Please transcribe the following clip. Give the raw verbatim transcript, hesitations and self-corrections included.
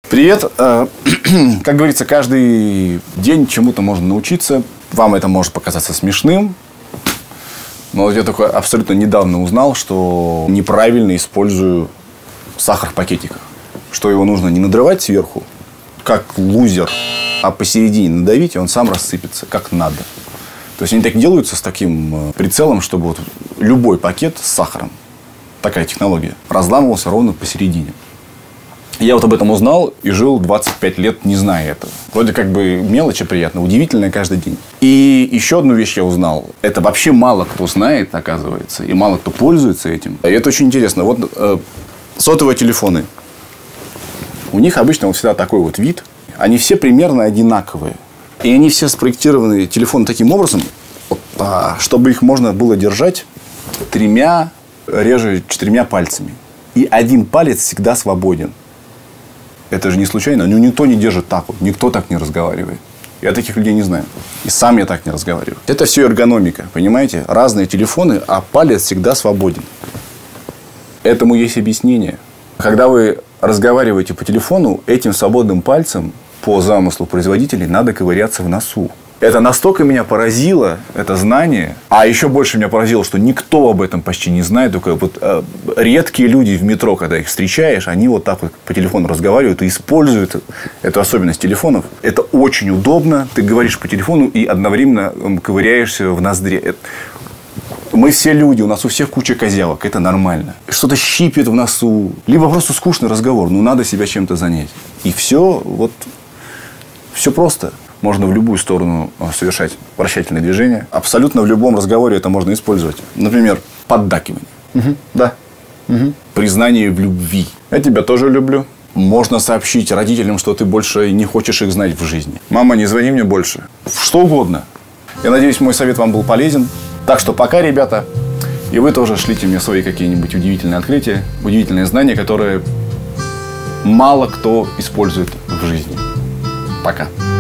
Привет. Как говорится, каждый день чему-то можно научиться. Вам это может показаться смешным. Но я только абсолютно недавно узнал, что неправильно использую сахар в пакетиках. Что его нужно не надрывать сверху, как лузер, а посередине надавить, и он сам рассыпется, как надо. То есть они так делаются с таким прицелом, чтобы вот любой пакет с сахаром, такая технология, разламывался ровно посередине. Я вот об этом узнал и жил двадцать пять лет, не зная этого. Вроде как бы мелочи приятно, удивительное каждый день. И еще одну вещь я узнал. Это вообще мало кто знает, оказывается, и мало кто пользуется этим. И это очень интересно. Вот э, сотовые телефоны. У них обычно вот всегда такой вот вид. Они все примерно одинаковые. И они все спроектированы, телефоны, таким образом, чтобы их можно было держать тремя, реже четырьмя пальцами. И один палец всегда свободен. Это же не случайно. Ну, никто не держит так вот. Никто так не разговаривает. Я таких людей не знаю. И сам я так не разговариваю. Это все эргономика. Понимаете? Разные телефоны, а палец всегда свободен. Этому есть объяснение. Когда вы разговариваете по телефону, этим свободным пальцем, по замыслу производителей, надо ковыряться в носу. Это настолько меня поразило, это знание. А еще больше меня поразило, что никто об этом почти не знает. Только вот э, редкие люди в метро, когда их встречаешь, они вот так вот по телефону разговаривают и используют эту особенность телефонов. Это очень удобно. Ты говоришь по телефону и одновременно ковыряешься в ноздре. Мы все люди, у нас у всех куча козявок, это нормально. Что-то щипет в носу, либо просто скучный разговор, ну надо себя чем-то занять. И все, вот, все просто. Можно в любую сторону совершать вращательные движения. Абсолютно в любом разговоре это можно использовать. Например, поддакивание. Угу. Да. Угу. Признание в любви. Я тебя тоже люблю. Можно сообщить родителям, что ты больше не хочешь их знать в жизни. Мама, не звони мне больше. Что угодно. Я надеюсь, мой совет вам был полезен. Так что пока, ребята. И вы тоже шлите мне свои какие-нибудь удивительные открытия, удивительные знания, которые мало кто использует в жизни. Пока.